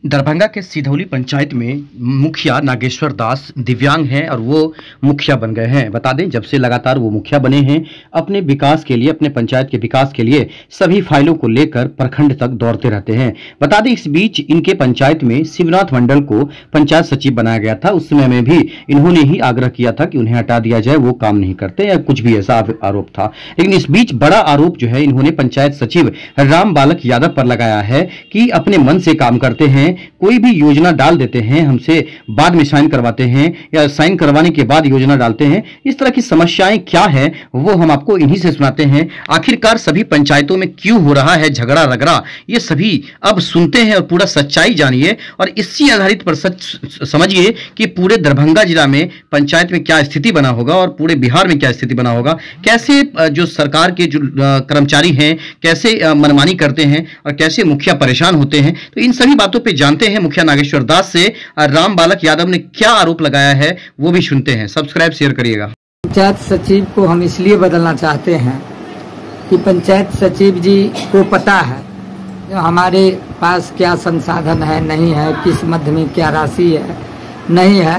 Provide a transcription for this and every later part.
दरभंगा के सिधौली पंचायत में मुखिया नागेश्वर दास दिव्यांग हैं और वो मुखिया बन गए हैं। बता दें, जब से लगातार वो मुखिया बने हैं, अपने विकास के लिए, अपने पंचायत के विकास के लिए सभी फाइलों को लेकर प्रखंड तक दौड़ते रहते हैं। बता दें, इस बीच इनके पंचायत में शिवनाथ मंडल को पंचायत सचिव बनाया गया था। उस समय में भी इन्होंने ही आग्रह किया था कि उन्हें हटा दिया जाए, वो काम नहीं करते या कुछ भी ऐसा आरोप था। लेकिन इस बीच बड़ा आरोप जो है इन्होंने पंचायत सचिव राम बालक यादव पर लगाया है कि अपने मन से काम करते हैं, कोई भी योजना डाल देते हैं, हमसे बाद में साइन करवाते हैं या साइन करवाने के बाद योजना डालते हैं। इस तरह की समस्याएं क्या है वो हम आपको इन्हीं से सुनाते हैं। आखिरकार सभी पंचायतों में क्यों हो रहा है झगड़ा रगड़ा, ये सभी अब सुनते हैं और पूरा सच्चाई जानिए और इसी आधारित पर सच समझिए कि पूरे दरभंगा जिला में पंचायत में क्या स्थिति बना होगा और पूरे बिहार में क्या स्थिति बना होगा। कैसे जो सरकार के जो कर्मचारी हैं कैसे मनमानी करते हैं और कैसे मुखिया परेशान होते हैं, तो इन सभी बातों पर जानते हैं मुखिया नागेश्वर दास से। राम बालक यादव ने क्या आरोप लगाया है वो भी सुनते हैं। सब्सक्राइब शेयर करिएगा। पंचायत सचिव को हम इसलिए बदलना चाहते हैं कि पंचायत सचिव जी को पता है हमारे पास क्या संसाधन है, नहीं है, किस मध्य में क्या राशि है, नहीं है,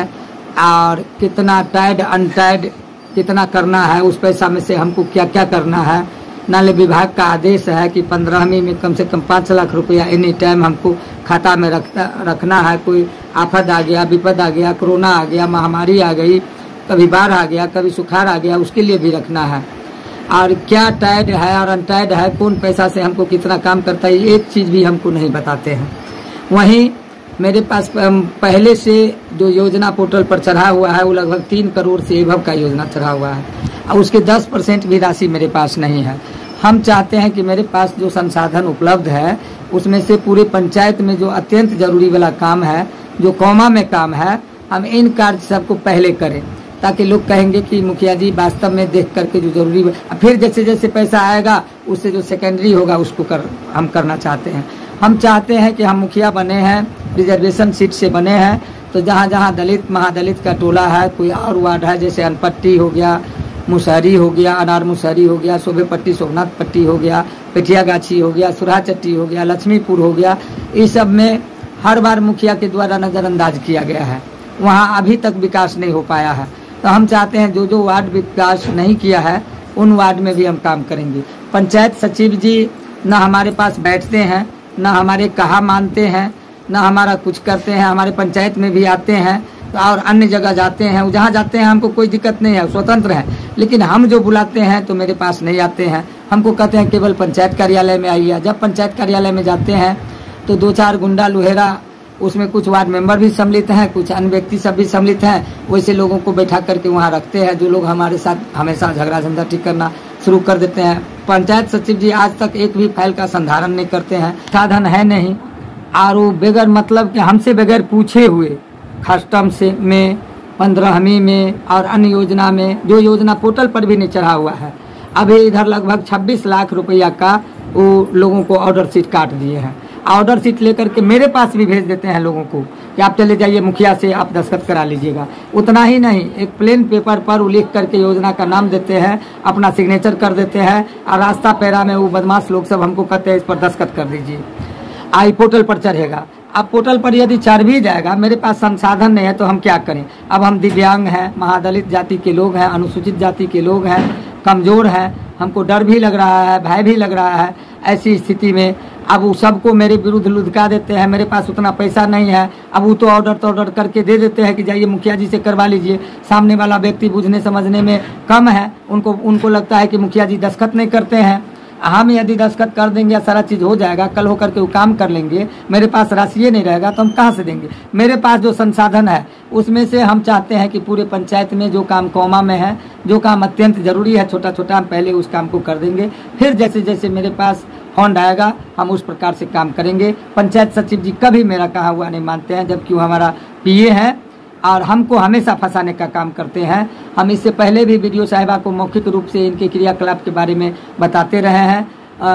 और कितना टाइड अनटाइड कितना करना है, उस पैसा में से हमको क्या क्या करना है। नाले विभाग का आदेश है कि 15वीं में कम से कम 5 लाख रुपया एनी टाइम हमको खाता में रखना है। कोई आफत आ गया, विपद आ गया, कोरोना आ गया, महामारी आ गई, कभी बाढ़ आ गया, कभी सुखाड़ आ गया, उसके लिए भी रखना है। और क्या टाइड है और अनटाइड है, कौन पैसा से हमको कितना काम करता है, एक चीज़ भी हमको नहीं बताते हैं। वहीं मेरे पास पहले से जो योजना पोर्टल पर चढ़ा हुआ है वो लगभग 3 करोड़ से एभव का योजना चढ़ा हुआ है और उसके 10% भी राशि मेरे पास नहीं है। हम चाहते हैं कि मेरे पास जो संसाधन उपलब्ध है उसमें से पूरे पंचायत में जो अत्यंत जरूरी वाला काम है, जो कौमा में काम है, हम इन कार्य सबको पहले करें ताकि लोग कहेंगे कि मुखिया जी वास्तव में देख करके जो जरूरी, फिर जैसे जैसे पैसा आएगा उससे जो सेकेंडरी होगा उसको हम करना चाहते हैं। हम चाहते हैं कि हम मुखिया बने हैं, रिजर्वेशन सीट से बने हैं, तो जहाँ जहाँ दलित महादलित का टोला है, कोई और वार्ड है जैसे अनपट्टी हो गया, मुसहरी हो गया, अनार मुसहरी हो गया, शोभे पट्टी सोमनाथ पट्टी हो गया, पेठिया गाछी हो गया, सुरहा चट्टी हो गया, लक्ष्मीपुर हो गया, इस सब में हर बार मुखिया के द्वारा नज़रअंदाज किया गया है, वहाँ अभी तक विकास नहीं हो पाया है। तो हम चाहते हैं जो जो वार्ड विकास नहीं किया है उन वार्ड में भी हम काम करेंगे। पंचायत सचिव जी न हमारे पास बैठते हैं, न हमारे कहा मानते हैं, न हमारा कुछ करते हैं। हमारे पंचायत में भी आते हैं और अन्य जगह जाते हैं, जहाँ जाते हैं हमको कोई दिक्कत नहीं है, स्वतंत्र है, लेकिन हम जो बुलाते हैं तो मेरे पास नहीं आते हैं। हमको कहते हैं केवल पंचायत कार्यालय में आइए। जब पंचायत कार्यालय में जाते हैं तो 2-4 गुंडा लुहेरा, उसमें कुछ वार्ड मेंबर भी सम्मिलित हैं, कुछ अन्य व्यक्ति सब भी सम्मिलित हैं, वैसे लोगों को बैठा करके वहाँ रखते हैं जो लोग हमारे साथ हमेशा झगड़ा झंझट करना शुरू कर देते हैं। पंचायत सचिव जी आज तक एक भी फाइल का संधारण नहीं करते हैं, साधन है नहीं, और वो बगैर मतलब कि हमसे बगैर पूछे हुए कस्टम से में 15वीं में और अन्य योजना में, जो योजना पोर्टल पर भी नहीं चढ़ा हुआ है, अभी इधर लगभग 26 लाख रुपया का वो लोगों को ऑर्डर शीट काट दिए हैं। ऑर्डर शीट लेकर के मेरे पास भी भेज देते हैं लोगों को कि आप चले जाइए मुखिया से, आप दस्तखत करा लीजिएगा। उतना ही नहीं, एक प्लेन पेपर पर वो लिख करके योजना का नाम देते हैं, अपना सिग्नेचर कर देते हैं और रास्ता पैरा में वो बदमाश लोग सब हमको कहते हैं इस पर दस्तखत कर दीजिए, आई पोर्टल पर चढ़ेगा। अब पोर्टल पर यदि चढ़ भी जाएगा, मेरे पास संसाधन नहीं है तो हम क्या करें। अब हम दिव्यांग हैं, महादलित जाति के लोग हैं, अनुसूचित जाति के लोग हैं, कमज़ोर हैं, हमको डर भी लग रहा है, भय भी लग रहा है। ऐसी स्थिति में अब वो सबको मेरे विरुद्ध लुधका देते हैं। मेरे पास उतना पैसा नहीं है, अब वो तो ऑर्डर करके दे देते हैं कि जाइए मुखिया जी से करवा लीजिए। सामने वाला व्यक्ति बुझने समझने में कम है, उनको लगता है कि मुखिया जी दस्तखत नहीं करते हैं। हम यदि दस्तखत कर देंगे, सारा चीज़ हो जाएगा, कल होकर के वो काम कर लेंगे, मेरे पास राशि नहीं रहेगा तो हम कहाँ से देंगे। मेरे पास जो संसाधन है उसमें से हम चाहते हैं कि पूरे पंचायत में जो काम कौमा में है, जो काम अत्यंत जरूरी है, छोटा छोटा, हम पहले उस काम को कर देंगे, फिर जैसे जैसे मेरे पास फंड आएगा हम उस प्रकार से काम करेंगे। पंचायत सचिव जी कभी मेरा कहा हुआ नहीं मानते हैं, जबकि वो हमारा PA है और हमको हमेशा फंसाने का काम करते हैं। हम इससे पहले भी वीडियो साहिबा को मौखिक रूप से इनके क्रियाकलाप के बारे में बताते रहे हैं,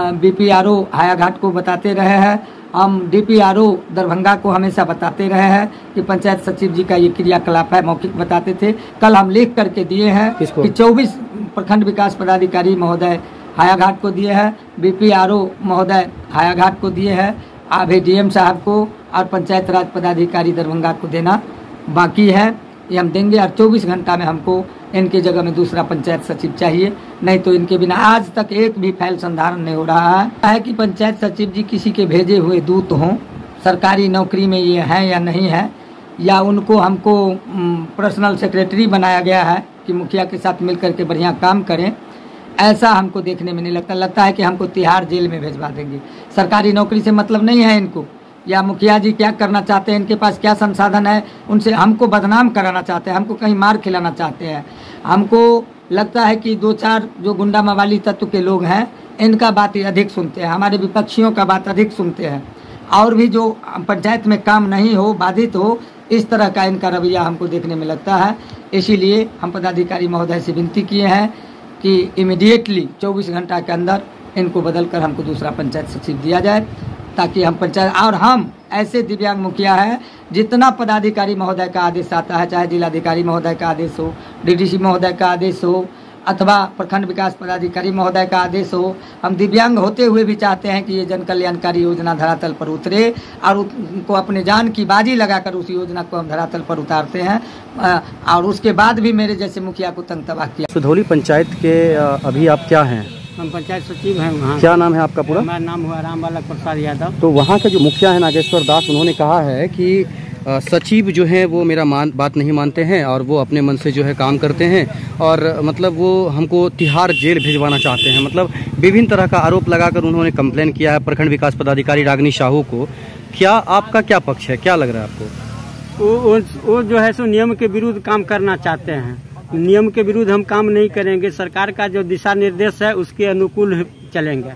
BPRO हायाघाट को बताते रहे हैं, हम DPRO दरभंगा को हमेशा बताते रहे हैं कि पंचायत सचिव जी का ये क्रियाकलाप है, मौखिक बताते थे। कल हम लिख करके दिए हैं कि 24 प्रखंड विकास पदाधिकारी महोदय हायाघाट को दिए हैं, BPRO महोदय हायाघाट को दिए हैं, अभी डीएम साहब को और पंचायत राज पदाधिकारी दरभंगा को देना बाकी है। ये हम देंगे और 24 घंटा में हमको इनके जगह में दूसरा पंचायत सचिव चाहिए, नहीं तो इनके बिना आज तक एक भी फाइल संधारण नहीं हो रहा है कि पंचायत सचिव जी किसी के भेजे हुए दूत हों, सरकारी नौकरी में ये हैं या नहीं है, या उनको हमको पर्सनल सेक्रेटरी बनाया गया है कि मुखिया के साथ मिलकर के बढ़िया काम करें। ऐसा हमको देखने में नहीं लगता है कि हमको तिहाड़ जेल में भेजवा देंगे। सरकारी नौकरी से मतलब नहीं है इनको, या मुखिया जी क्या करना चाहते हैं, इनके पास क्या संसाधन है, उनसे हमको बदनाम कराना चाहते हैं, हमको कहीं मार खिलाना चाहते हैं। हमको लगता है कि 2-4 जो गुंडा मवाली तत्व के लोग हैं इनका बात अधिक सुनते हैं, हमारे विपक्षियों का बात अधिक सुनते हैं, और भी जो पंचायत में काम नहीं हो, बाधित हो, इस तरह का इनका रवैया हमको देखने में लगता है। इसीलिए हम पदाधिकारी महोदय से विनती किए हैं कि इमीडिएटली 24 घंटा के अंदर इनको बदल कर हमको दूसरा पंचायत सचिव दिया जाए, ताकि हम पंचायत और हम ऐसे दिव्यांग मुखिया हैं, जितना पदाधिकारी महोदय का आदेश आता है, चाहे जिलाधिकारी महोदय का आदेश हो, डीडीसी महोदय का आदेश हो, अथवा प्रखंड विकास पदाधिकारी महोदय का आदेश हो, हम दिव्यांग होते हुए भी चाहते हैं कि ये जन कल्याणकारी योजना धरातल पर उतरे और उनको अपने जान की बाजी लगाकर उस योजना को हम धरातल पर उतारते हैं। और उसके बाद भी मेरे जैसे मुखिया को तंग तबाह किया। सुधौली पंचायत के अभी आप क्या हैं? हम पंचायत सचिव हैं वहाँ। क्या नाम है आपका पूरा? मेरा नाम हुआ रामबालक प्रसाद यादव। तो वहाँ के जो मुखिया है नागेश्वर दास, उन्होंने कहा है कि सचिव जो है वो मेरा बात नहीं मानते हैं और वो अपने मन से जो है काम करते हैं, और मतलब वो हमको तिहाड़ जेल भिजवाना चाहते हैं। मतलब विभिन्न तरह का आरोप लगाकर उन्होंने कंप्लेन किया है प्रखंड विकास पदाधिकारी रागिनी साहू को। क्या आपका क्या पक्ष है, क्या लग रहा है आपको? वो जो है सो नियम के विरुद्ध काम करना चाहते हैं। नियम के विरुद्ध हम काम नहीं करेंगे, सरकार का जो दिशा निर्देश है उसके अनुकूल चलेंगे।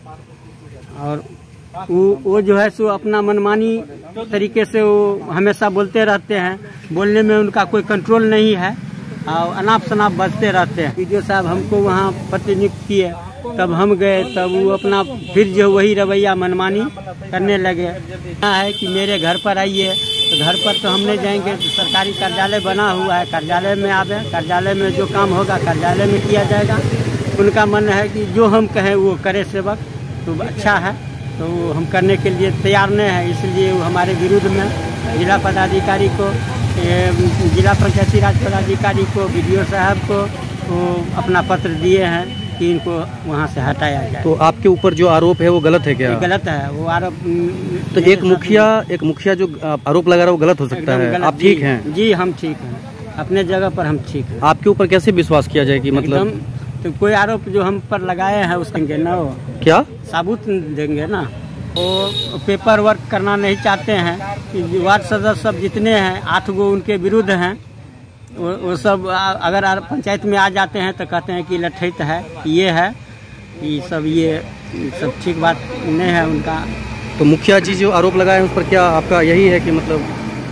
और वो जो है सो अपना मनमानी तरीके से वो हमेशा बोलते रहते हैं, बोलने में उनका कोई कंट्रोल नहीं है और अनाप शनाप बजते रहते हैं। वीडियो साहब हमको वहाँ प्रतिनियुक्त किए, तब हम गए, तब वो अपना फिर जो वही रवैया मनमानी करने लगे। है कि मेरे घर पर आइए, तो घर पर तो हम नहीं जाएंगे, तो सरकारी कार्यालय बना हुआ है, कार्यालय में आवे, कार्यालय में जो काम होगा कार्यालय में किया जाएगा। उनका मन है कि जो हम कहें वो करे सेवक, तो अच्छा है, तो हम करने के लिए तैयार नहीं है। इसलिए वो हमारे विरुद्ध में जिला पदाधिकारी को, जिला पंचायती राज पदाधिकारी को, वीडियो साहब को वो अपना पत्र दिए हैं कि इनको वहाँ से हटाया जाए। तो आपके ऊपर जो आरोप है वो गलत है क्या? गलत है वो आरोप। तो एक मुखिया जो आरोप लगा रहा है वो गलत हो सकता है? आप ठीक हैं? जी हम ठीक हैं, अपने जगह पर हम ठीक हैं। आपके ऊपर कैसे विश्वास किया जाए कि मतलब तो कोई आरोप जो हम पर लगाए हैं उसके देंगे ना, वो क्या साबुत देंगे ना। वो पेपर वर्क करना नहीं चाहते हैं। वार्ड सदस्य सब जितने हैं 8 गो उनके विरुद्ध हैं, वो सब अगर पंचायत में आ जाते हैं तो कहते हैं कि लठैत है, ये है, ये सब ठीक बात नहीं है उनका। तो मुखिया जी जो आरोप लगाए हैं उस पर क्या आपका यही है कि मतलब?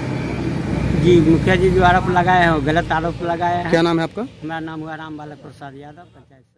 जी मुखिया जी जो आरोप लगाए हैं वो गलत आरोप लगाए हैं। क्या नाम है आपका? मेरा नाम हुआ रामबालक प्रसाद यादव, पंचायत।